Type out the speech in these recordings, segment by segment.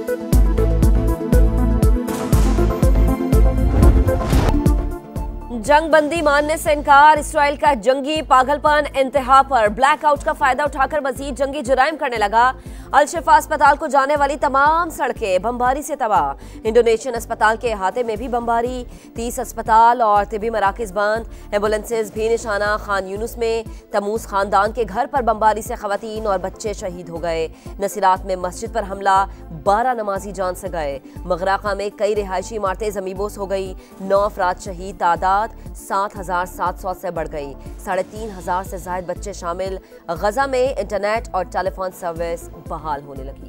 जंग बंदी मानने से इनकार, इसराइल का जंगी पागलपन इंतहा पर। ब्लैकआउट का फायदा उठाकर मजीद जंगी जुराइम करने लगा। अल-शिफा अस्पताल को जाने वाली तमाम सड़कें बमबारी से तबाह। इंडोनेशियन अस्पताल के अहाते में भी बमबारी, 30 अस्पताल और तिबी मराकज बंद। एम्बुलेंसेज भी निशाना। खान यूनुस में तमूज खानदान के घर पर बमबारी से खवातीन और बच्चे शहीद हो गए। नसीरात में मस्जिद पर हमला, 12 नमाजी जान से गए। मगराका में कई रिहायशी इमारतें जमीबोस हो गई। 9 अफराद शहीद, तादाद 7,700 से बढ़ गई। 3,500 से ज्यादा बच्चे शामिल। गजा में इंटरनेट और टेलीफोन सर्विस बहाल होने लगी।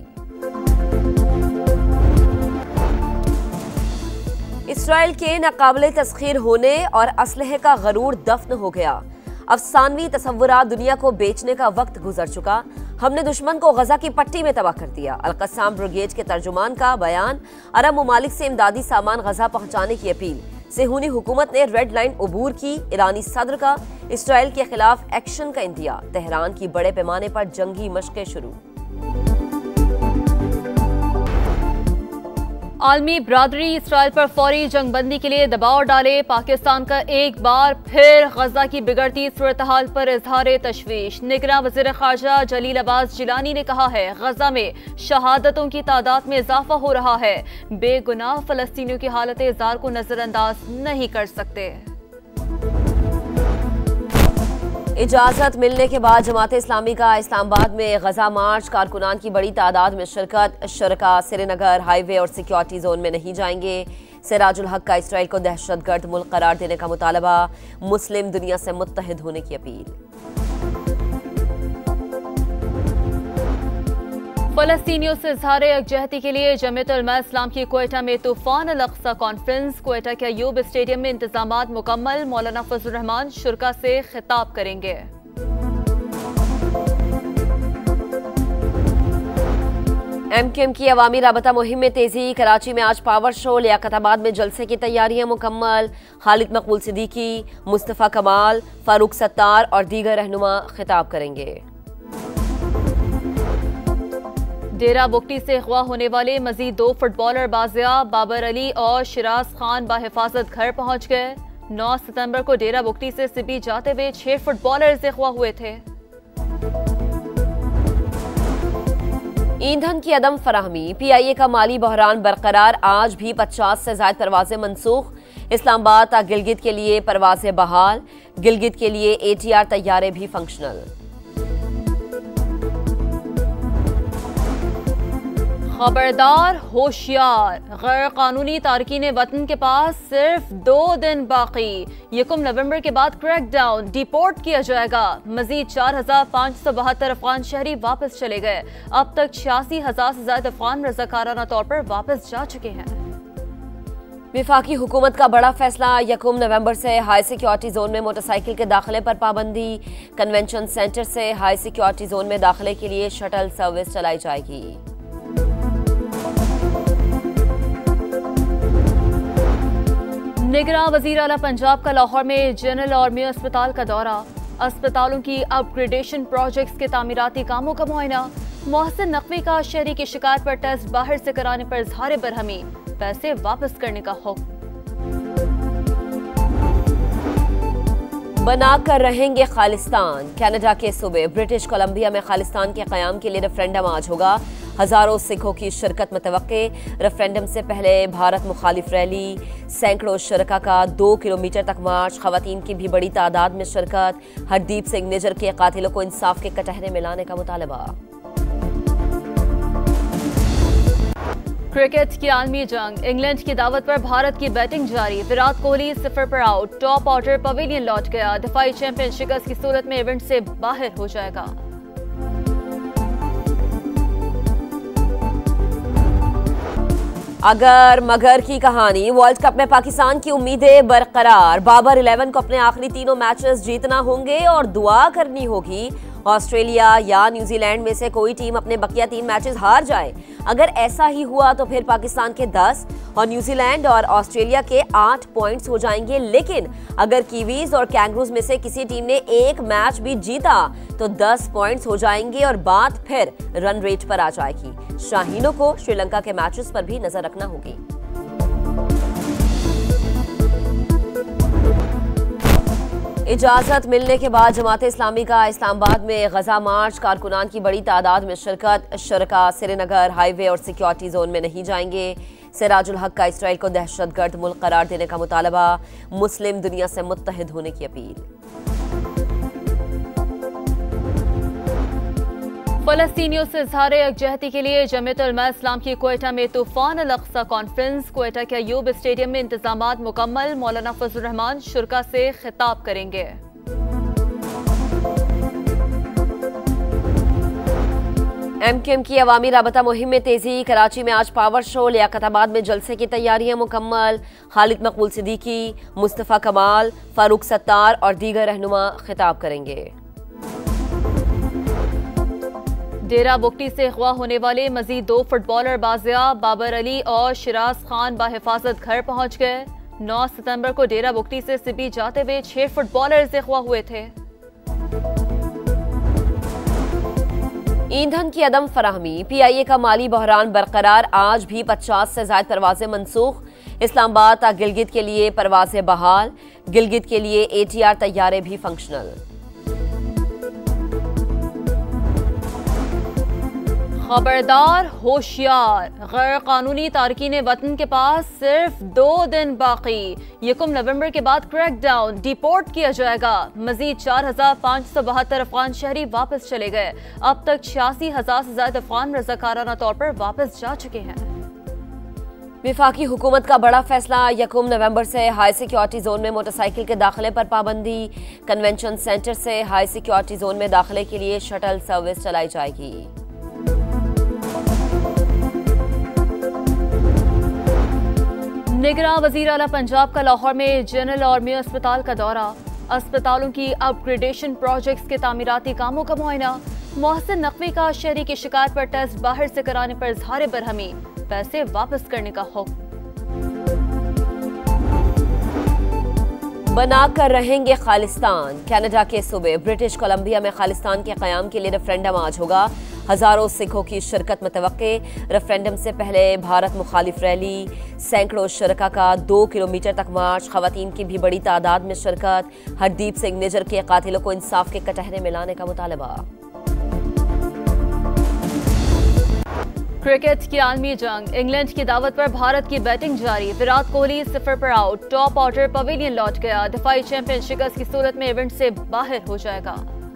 इसराइल के नाकाबिले तस्खीर होने और असलहे का गरूर दफन हो गया। अफसानवी तसव्वुरात दुनिया को बेचने का वक्त गुजर चुका। हमने दुश्मन को गजा की पट्टी में तबाह कर दिया। अल-कस्साम ब्रिगेड के तर्जुमान का बयान। अरब ममालिक से इमदादी सामान गजा पहुंचाने की अपील। सेहूनी हुकूमत ने रेड लाइन अबूर की। ईरानी सदर का इसराइल के खिलाफ एक्शन का इंदिया। तेहरान की बड़े पैमाने पर जंगी मशकें शुरू। आलमी बरादरी इसराइल पर फौरी जंगबंदी के लिए दबाव डाले। पाकिस्तान का एक बार फिर गजा की बिगड़ती सूरत-ए-हाल पर इजहार तशवीश। निगरां वज़ीर ख़ारजा जलील अब्बास जिलानी ने कहा है, गजा में शहादतों की तादाद में इजाफा हो रहा है। बेगुनाह फ़लस्तीनियों की हालत इज़ार को नजरअंदाज नहीं कर सकते। इजाजत मिलने के बाद जमात इस्लामी का इस्लामाबाद में गजा मार्च। कारकुनान की बड़ी तादाद में शिरकत। शरका श्रीनगर हाईवे और सिक्योरिटी जोन में नहीं जाएंगे। सिराजुल हक का इसराइल को दहशतगर्द मुल्क करार देने का मुतालबा। मुस्लिम दुनिया से मुत्तहिद होने की अपील। फ़लस्तीनियों से इज़हार यकजहती के लिए जमीयत उलमा इस्लाम की क्वेटा में तूफान अल-अक़सा कॉन्फ्रेंस। क्वेटा के अयूब स्टेडियम में इंतजामात मुकम्मल। मौलाना फजलुर रहमान शुरका से खिताब करेंगे। एमकेएम की अवामी राबता मुहिम में तेजी। कराची में आज पावर शो। लियाकताबाद में जलसे की तैयारियां मुकम्मल। खालिद मकबूल सिद्दीकी, मुस्तफ़ा कमाल, फारूक सत्तार और दीगर रहनुमा खिताब करेंगे। डेरा बुगटी से अगवा होने वाले मजीद 2 फुटबॉलर बाजियाब। बाबर अली और शिराज खान बाहिफाजत घर पहुंच गए। 9 सितंबर को डेरा बुगटी से सिबी जाते हुए 6 फुटबॉलर्स अगवा हुए थे। ईंधन की अदम फराहमी। PIA का माली बहरान बरकरार। आज भी 50 से ज्यादा परवाजें मनसूख। इस्लामाबाद तक गिलगित के लिए परवाजें बहाल। गिलगित के लिए ATR तैयारे भी फंक्शनल। खबरदार, होशियार, गैर कानूनी तारकीन वतन के पास सिर्फ 2 दिन बाकी। 1 नवंबर के बाद क्रैकडाउन, डिपोर्ट किया जाएगा। मजीद 4,572 अफगान शहरी वापस चले गए। अब तक 86,000 से ज्यादा अफगान रज़ाकाराना तौर पर वापस जा चुके हैं। विफाकी हुकूमत का बड़ा फैसला। 1 नवंबर से हाई सिक्योरिटी जोन में मोटरसाइकिल के दाखिले पर पाबंदी। कन्वेंशन सेंटर से हाई सिक्योरिटी जोन में दाखिले के लिए शटल सर्विस चलाई जाएगी। निगरां वज़ीर आला पंजाब का लाहौर में जनरल आर्मी अस्पताल का दौरा। अस्पतालों की अपग्रेडेशन प्रोजेक्ट्स के तामीराती कामों का मुआयना। मोहसिन नकवी का शहरी की शिकायत पर टेस्ट बाहर से कराने पर इजहार बरहमी। पैसे वापस करने का हुक्म। बनाकर रहेंगे खालिस्तान। कनाडा के सूबे ब्रिटिश कोलंबिया में खालिस्तान के क़याम के लिए रेफरेंडम आज होगा। हजारों सिखों की शिरकत मुतवक्के। रेफरेंडम से पहले भारत मुखालिफ रैली। सैकड़ों शरका का 2 किलोमीटर तक मार्च। खवातीन की भी बड़ी तादाद में शिरकत। हरदीप सिंह निजर के कातिलों को इंसाफ के कटहरे में लाने का मुतालबा। क्रिकेट की आलमी जंग। इंग्लैंड की दावत पर भारत की बैटिंग जारी। विराट कोहली 0 पर आउट। टॉप ऑर्डर पवेलियन लौट गया। दिफाई चैंपियन शिकस्त की सूरत में इवेंट से बाहर हो जाएगा। अगर मगर की कहानी। वर्ल्ड कप में पाकिस्तान की उम्मीदें बरकरार। बाबर 11 को अपने आखिरी 3 मैचेस जीतना होंगे और दुआ करनी होगी ऑस्ट्रेलिया या न्यूजीलैंड में से कोई टीम अपने बकिया 3 मैचेस हार जाए। अगर ऐसा ही हुआ तो फिर पाकिस्तान के 10 और न्यूजीलैंड और ऑस्ट्रेलिया के 8 पॉइंट्स हो जाएंगे। लेकिन अगर कीवीज और कैंगरूज में से किसी टीम ने एक मैच भी जीता तो 10 पॉइंट्स हो जाएंगे और बात फिर रन रेट पर आ जाएगी। शाहीनों को श्रीलंका के मैचेस पर भी नजर रखना होगी। इजाजत मिलने के बाद जमात इस्लामी का इस्लामाबाद में गजा मार्च, कारकुनान की बड़ी तादाद में शिरकत। शुरका श्रीनगर हाईवे और सिक्योरिटी जोन में नहीं जाएंगे। सिराजुल हक का इसराइल को दहशतगर्द मुल्क करार देने का मुतालबा, मुस्लिम दुनिया से मुत्तहिद होने की अपील। फलस्तीनियों से इज़हारे यकजहती के लिए जमीयत उलमा इस्लाम की क्वेटा में तूफान अल अक्सा कॉन्फ्रेंस। क्वेटा के अयूब स्टेडियम में इंतजामात मुकम्मल। मौलाना फजल रहमान शुरका से खिताब करेंगे। एमक्यूएम की अवामी राबता मुहिम में तेजी। कराची में आज पावर शो, लियाकताबाद में जलसे की तैयारियां मुकम्मल। खालिद मकबूल सिद्दीकी, मुस्तफ़ा कमाल, फारूक सत्तार और दीगर रहनुमा खिताब करेंगे। डेरा बुगटी से अगवा होने वाले मजीद 2 फुटबॉलर बाजियाब। बाबर अली और शिराज खान बाहिफाजत घर पहुंच गए। 9 सितंबर को डेरा बुगटी से सिबी जाते हुए 6 फुटबॉलर्स अगवा हुए थे। ईंधन की अदम फराहमी, PIA का माली बहरान बरकरार। आज भी 50 से ज्यादा परवाजें मनसूख। इस्लामाबाद तक गिलगित के लिए परवाजें बहाल। गिलगित के लिए ATR तैयारे भी फंक्शनल। खबरदार होशियार, गैर कानूनी तारकीन वतन के पास सिर्फ 2 दिन बाकी। 1 नवंबर के बाद क्रैकडाउन, डिपोर्ट किया जाएगा। मजीद 4572 अफगान शहरी वापस चले गए। अब तक 86,000 से ज्यादा अफगान रज़ाकाराना तौर पर वापस जा चुके हैं। विफाकी हुकूमत का बड़ा फैसला। 1 नवंबर से हाई सिक्योरिटी जोन में मोटरसाइकिल के दाखिले पर पाबंदी। कन्वेंशन सेंटर से हाई सिक्योरिटी जोन में दाखिले के लिए शटल सर्विस चलाई जाएगी। निगरान वजीर आला पंजाब का लाहौर में जनरल आर्मी अस्पताल का दौरा। अस्पतालों की अपग्रेडेशन प्रोजेक्ट्स के तामीराती कामों का मुआयना। मोहसिन नकवी का शहरी की शिकायत पर टेस्ट बाहर से कराने पर इजहार बरहमी, पैसे वापस करने का हुक्म। बनाकर रहेंगे खालिस्तान। कनाडा के सूबे ब्रिटिश कोलंबिया में खालिस्तान के क़याम के लिए रेफरेंडम आज होगा। हजारों सिखों की शिरकत मुतवक्के। रेफरेंडम से पहले भारत मुखालिफ रैली। सैकड़ों शुरका का 2 किलोमीटर तक मार्च। खवातीन की भी बड़ी तादाद में शिरकत। हरदीप सिंह निजर के कातिलों को इंसाफ के कटहरे में लाने का मुतालबा। क्रिकेट की आलमी जंग, इंग्लैंड की दावत पर भारत की बैटिंग जारी। विराट कोहली 0 पर आउट। टॉप ऑर्डर पवेलियन लौट गया। दिफाई चैंपियन शिकस्त की सूरत में इवेंट से बाहर हो जाएगा।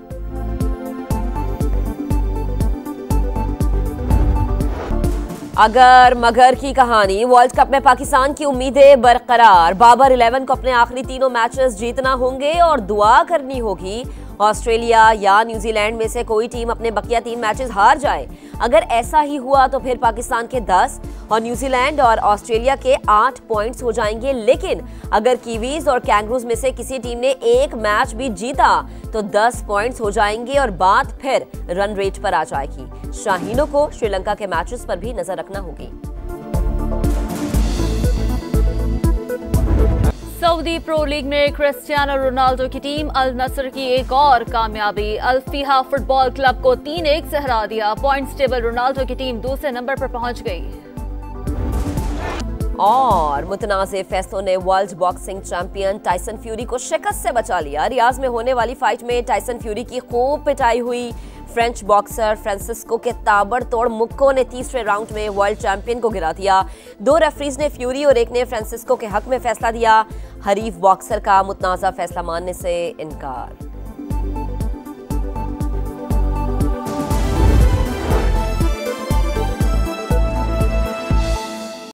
अगर मगर की कहानी। वर्ल्ड कप में पाकिस्तान की उम्मीदें बरकरार। बाबर 11 को अपने आखिरी 3 मैचेस जीतना होंगे और दुआ करनी होगी ऑस्ट्रेलिया या न्यूजीलैंड में से कोई टीम अपने बकिया 3 मैचेस हार जाए। अगर ऐसा ही हुआ तो फिर पाकिस्तान के 10 और न्यूजीलैंड और ऑस्ट्रेलिया के 8 पॉइंट्स हो जाएंगे। लेकिन अगर कीवीज और कैंगरूज में से किसी टीम ने एक मैच भी जीता तो 10 पॉइंट्स हो जाएंगे और बात फिर रन रेट पर आ जाएगी। शाहीनों को श्रीलंका के मैचेस पर भी नजर रखना होगी। सऊदी प्रो लीग में क्रिस्टियानो रोनाल्डो की टीम अल नसर की एक और कामयाबी। अल फिहा फुटबॉल क्लब को 3-1 से हरा दिया। पॉइंट्स टेबल रोनाल्डो की टीम दूसरे नंबर पर पहुंच गई। और मुतनाज़े फैसलों ने world boxing champion Tyson Fury को शिकस्त से बचा लिया। रियाज में होने वाली फाइट में टाइसन फ्यूरी की खूब पिटाई हुई। फ्रेंच बॉक्सर फ्रांसिस्को के ताबड़तोड़ मुक्कों ने तीसरे राउंड में वर्ल्ड चैंपियन को गिरा दिया। 2 रेफरीज ने फ्यूरी और एक ने फ्रांसिस्को के हक में फैसला दिया। हरीफ बॉक्सर का मुतनाज़ा फैसला मानने से इनकार।